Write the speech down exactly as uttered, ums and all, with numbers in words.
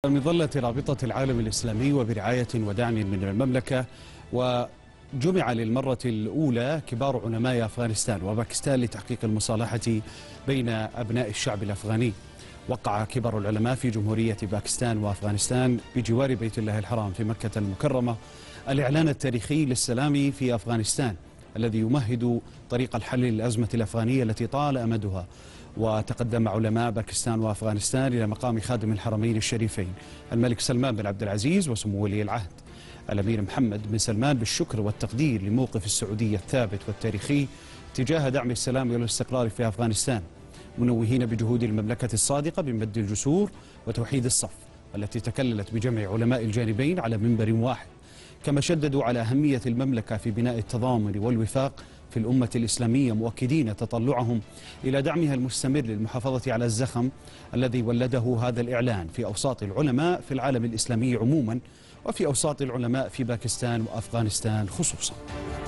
مظلة رابطة العالم الإسلامي وبرعاية ودعم من المملكة، وجمع للمرة الأولى كبار علماء أفغانستان وباكستان لتحقيق المصالحة بين أبناء الشعب الأفغاني. وقع كبار العلماء في جمهورية باكستان وأفغانستان بجوار بيت الله الحرام في مكة المكرمة الإعلان التاريخي للسلام في أفغانستان الذي يمهد طريق الحل للأزمة الأفغانية التي طال أمدها. وتقدم علماء باكستان وأفغانستان إلى مقام خادم الحرمين الشريفين الملك سلمان بن عبد العزيز وسمو ولي العهد الأمير محمد بن سلمان بالشكر والتقدير لموقف السعودية الثابت والتاريخي تجاه دعم السلام والاستقرار في أفغانستان، منوهين بجهود المملكة الصادقة بمد الجسور وتوحيد الصف التي تكللت بجمع علماء الجانبين على منبر واحد. كما شددوا على أهمية المملكة في بناء التضامن والوفاق في الأمة الإسلامية، مؤكدين تطلعهم إلى دعمها المستمر للمحافظة على الزخم الذي ولده هذا الإعلان في أوساط العلماء في العالم الإسلامي عموما وفي أوساط العلماء في باكستان وأفغانستان خصوصا.